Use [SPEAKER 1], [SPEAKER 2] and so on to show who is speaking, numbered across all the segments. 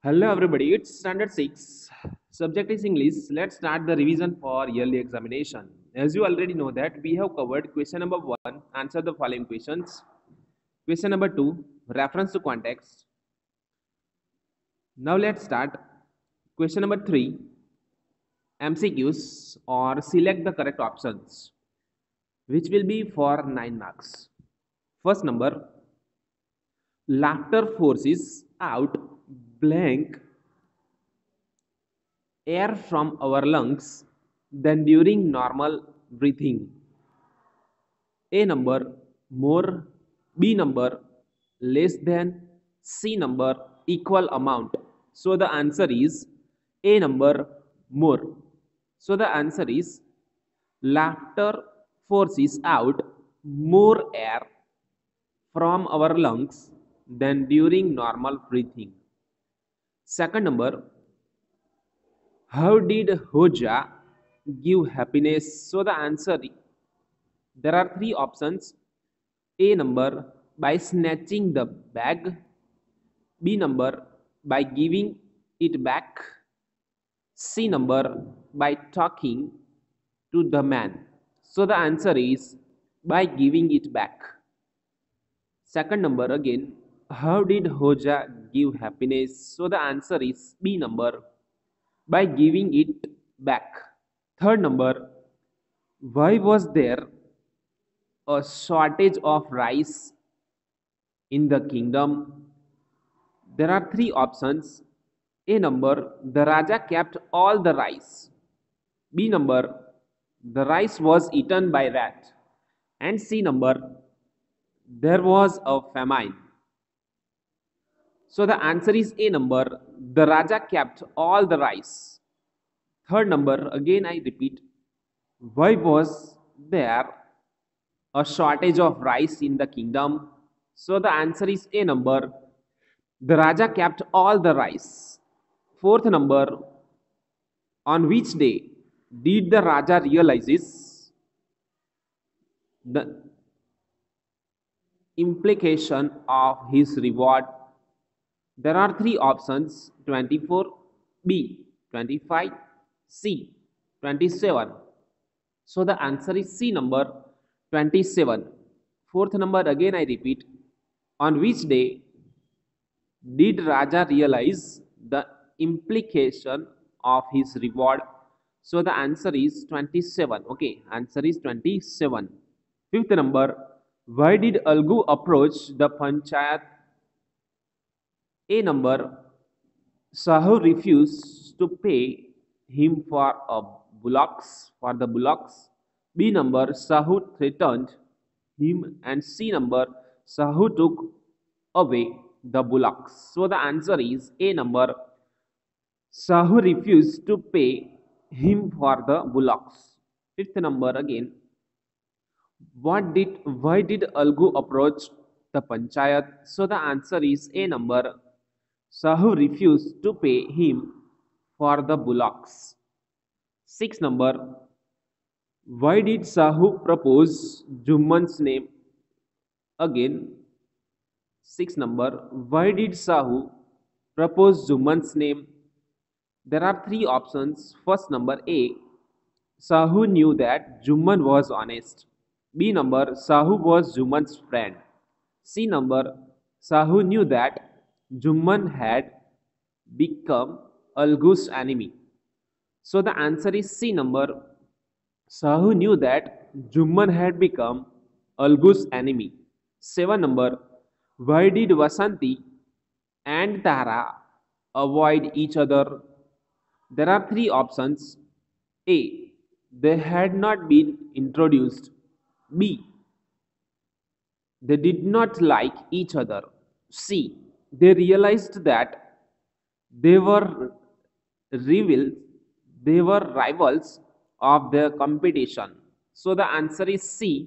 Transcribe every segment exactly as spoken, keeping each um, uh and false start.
[SPEAKER 1] Hello everybody, it's standard six. Subject is English. Let's start the revision for yearly examination. As you already know that we have covered question number one, answer the following questions. Question number two, reference to context. Now let's start. Question number three, M C Qs or select the correct options, which will be for nine marks. First number, laughter forces out blank air from our lungs than during normal breathing. A number more, B number less than, C number equal amount. So the answer is A number more. So the answer is laughter forces out more air from our lungs than during normal breathing. Second number, how did Hoja give happiness? So the answer, there are three options. A number by snatching the bag, B number by giving it back, C number by talking to the man. So the answer is by giving it back. Second number again, how did Hoja give happiness? So the answer is B number by giving it back. Third number, why was there a shortage of rice in the kingdom? There are three options. A number, the Raja kept all the rice. B number, the rice was eaten by rat. And C number, there was a famine. So the answer is A number, the Raja kept all the rice. Third number, again I repeat, why was there a shortage of rice in the kingdom? So the answer is A number, the Raja kept all the rice. Fourth number, on which day did the Raja realizes the implication of his reward? There are three options, twenty-four, B, twenty-five, C, twenty-seven. So the answer is C number, twenty-seven. Fourth number, again I repeat, on which day did Raja realize the implication of his reward? So the answer is twenty-seven. Okay, answer is twenty-seven. Fifth number, why did Algu approach the Panchayat? A number, Sahu refused to pay him for a bullocks for the bullocks. B number, Sahu threatened him, and C number, Sahu took away the bullocks. So the answer is A number, Sahu refused to pay him for the bullocks. Fifth number again, what did why did Algu approach the Panchayat? So the answer is A number, Sahu refused to pay him for the bullocks. Sixth number, why did Sahu propose Jumman's name? Again, sixth number, why did Sahu propose Jumman's name? There are three options. First number, A, Sahu knew that Jumman was honest. B number, Sahu was Jumman's friend. C number, Sahu knew that Jumman had become Algu's enemy. So the answer is C number, Sahu knew that Jumman had become Algu's enemy. Seven number, why did Vasanti and Tara avoid each other? There are three options. A, they had not been introduced. B, they did not like each other. C, they realized that they were rivals, they were rivals of their competition. So the answer is C.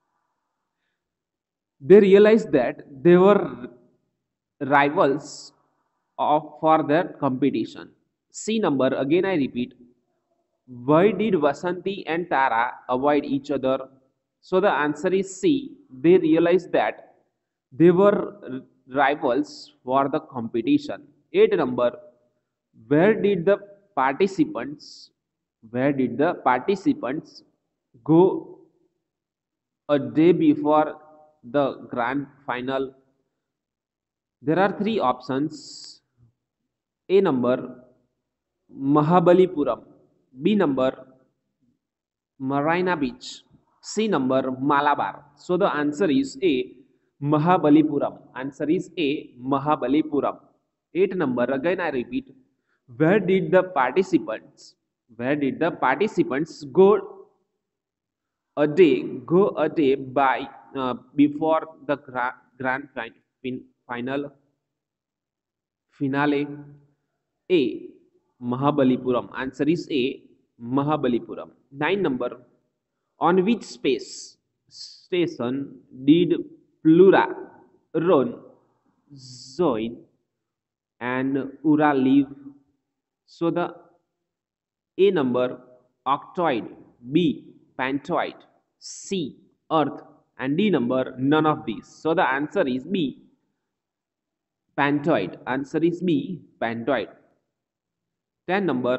[SPEAKER 1] They realized that they were rivals of for their competition. C number, again I repeat, why did Vasanti and Tara avoid each other? So the answer is C. They realized that they were rivals for the competition. Eight number, where did the participants where did the participants go a day before the grand final? There are three options. A number, Mahabalipuram. B number, Marina Beach. C number, Malabar. So the answer is A, Mahabalipuram. Answer is A, Mahabalipuram. Eight number, again I repeat, where did the participants where did the participants go a day go a day by uh, before the gra- grand fin- fin- final finale? A, Mahabalipuram. Answer is A, Mahabalipuram. Nine number, on which space station did Plura, Ron, Zoin, and Ura live? So the A number, octoid. B, pantoid. C, earth. And D number, none of these. So the answer is B, pantoid. Answer is B, pantoid. Ten number,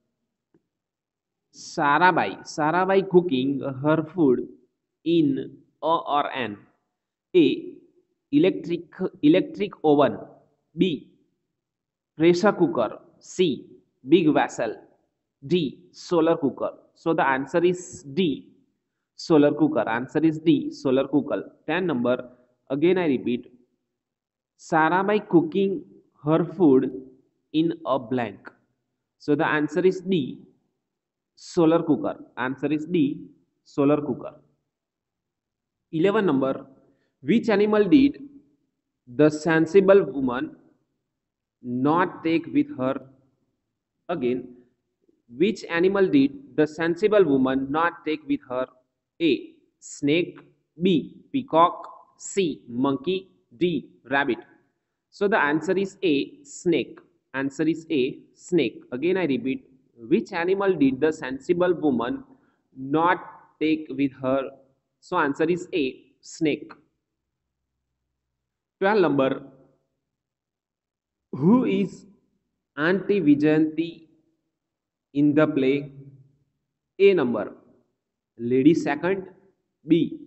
[SPEAKER 1] Sarabai. Sarabai cooking her food in a or an? A, electric electric oven. B, pressure cooker. C, big vessel. D, solar cooker. So the answer is D, solar cooker. Answer is D, solar cooker. Ten number, again I repeat, Sarabai cooking her food in a blank. So the answer is D, solar cooker. Answer is D, solar cooker. Eleven number, which animal did the sensible woman not take with her? Again, which animal did the sensible woman not take with her? A, snake. B, peacock. C, monkey. D, rabbit. So the answer is A, snake. Answer is A, snake. Again I repeat, which animal did the sensible woman not take with her? So answer is A, snake. twelve number, who is Auntie Vijayanti in the play? A number, Lady Second. B,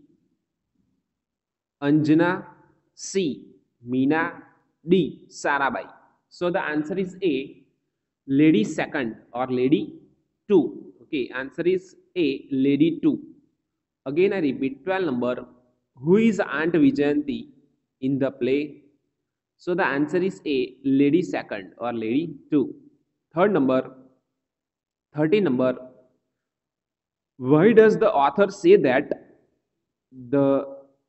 [SPEAKER 1] Anjana. C, Meena. D, Sarabai. So the answer is A, Lady Second or Lady Two. Okay, answer is A, Lady Two. Again I repeat, twelve number, who is Aunt Vijayanti in the play? So the answer is A, Lady Second or Lady Two. Third number, thirteen number, why does the author say that the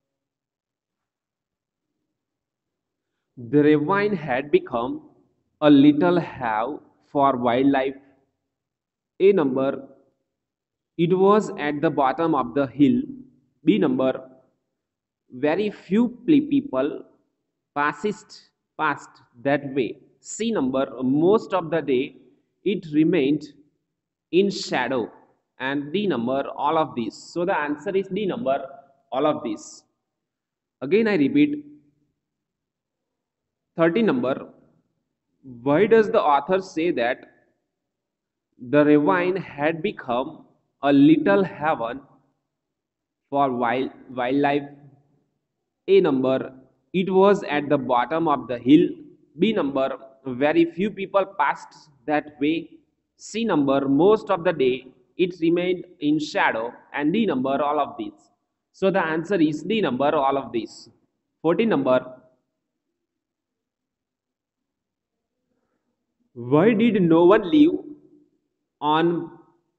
[SPEAKER 1] the ravine had become a little have for wildlife? A number, it was at the bottom of the hill. B number, very few people passed passed that way. C number, most of the day it remained in shadow. And D number, all of these. So the answer is D number, all of these. Again I repeat, thirty number, why does the author say that the ravine had become a little heaven for wild, wildlife? A number, it was at the bottom of the hill. B number, very few people passed that way. C number, most of the day it remained in shadow. And D number, all of these. So the answer is D number, all of these. fourteen number, why did no one live on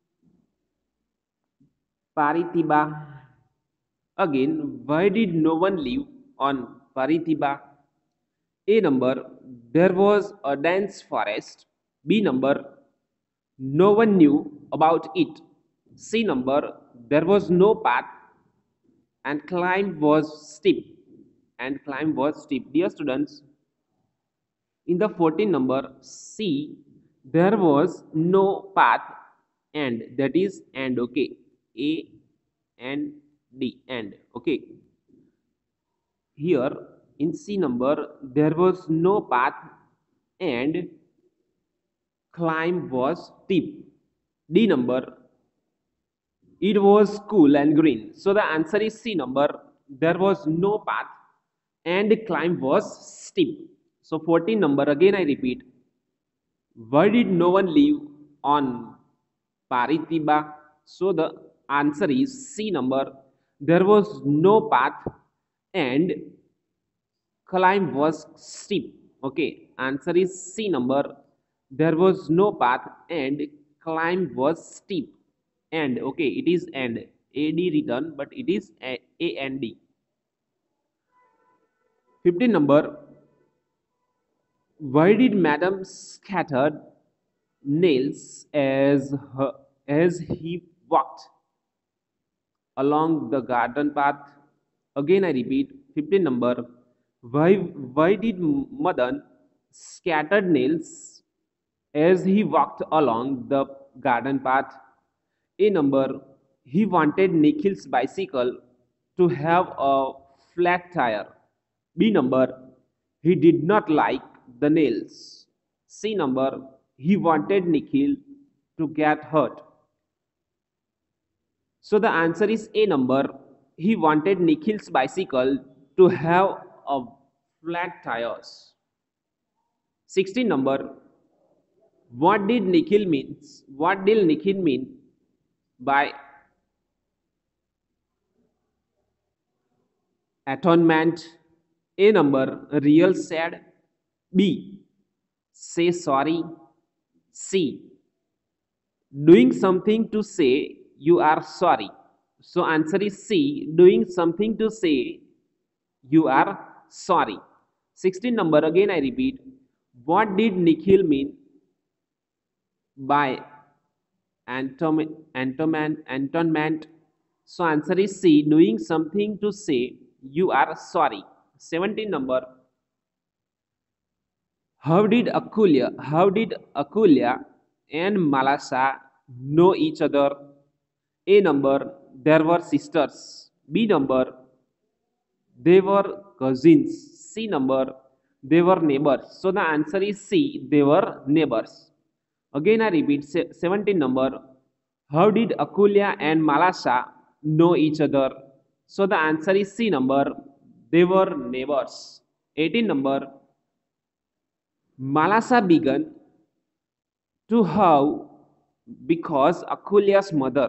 [SPEAKER 1] Parithiba? Again, why did no one live on Parithiba? A number, there was a dense forest. B number, no one knew about it. C number, there was no path and climb was steep. And climb was steep. Dear students, in the fourteen number, C, there was no path and, that is and. Okay, A and D, and. Okay, here in C number, there was no path and climb was steep. D number, it was cool and green. So the answer is C number. There was no path and climb was steep. So fourteen number, again I repeat. Why did no one live on Paritiba? So the answer is C number. There was no path and climb was steep. Okay, answer is C number. There was no path and climb was steep. And okay, it is and ad written, but it is a, a and d. fifteen number. Why did Madam scattered nails as her, as he walked along the garden path? Again, I repeat, fifteen number. Why why did Madan scattered nails as he walked along the garden path? A number. He wanted Nikhil's bicycle to have a flat tire. B number. He did not like the nails. C number. He wanted Nikhil to get hurt. So the answer is A number. He wanted Nikhil's bicycle to have a flat tires. sixteen number. What did Nikhil means? What did Nikhil mean by atonement? A number, real sad. B, say sorry. C, doing something to say you are sorry. So answer is C, doing something to say you are sorry. sixteen number, again I repeat. What did Nikhil mean by atonement? Atonement. So answer is C, doing something to say you are sorry. seventeen number. How did Akulya, how did Akulya and Malasa know each other? A number, there were sisters. B number, they were cousins. C number, they were neighbors. So the answer is C, they were neighbors. Again I repeat, seventeen number. How did Akulya and Malasa know each other? So the answer is C number, they were neighbors. eighteen number. Malasa began to how because Akulya's mother.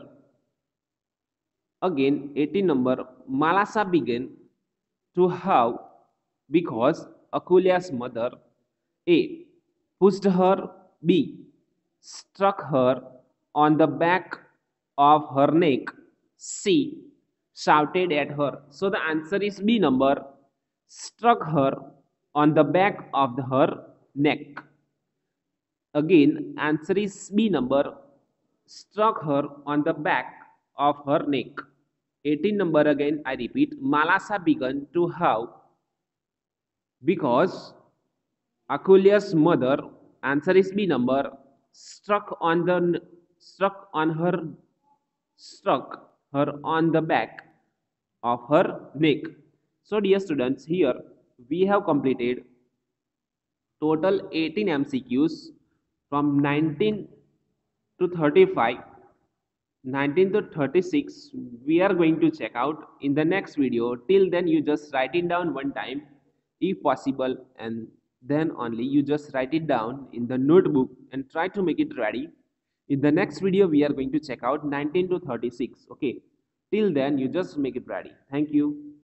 [SPEAKER 1] Again, eighteen number. Malasa began to how because Akulya's mother. A, pushed her. B, struck her on the back of her neck. C, shouted at her. So the answer is B number, struck her on the back of the, her neck. Again, answer is B number, struck her on the back of her neck. eighteen number, again I repeat. Malasa began to howl because Akulya's mother, answer is B number, struck on the struck on her struck her on the back of her neck. So dear students, here we have completed total eighteen M C Qs from nineteen to thirty-five. nineteen to thirty-six we are going to check out in the next video. Till then you just write it down one time if possible, and then only you just write it down in the notebook and try to make it ready. In the next video we are going to check out nineteen to thirty-six. Okay, till then you just make it ready. Thank you.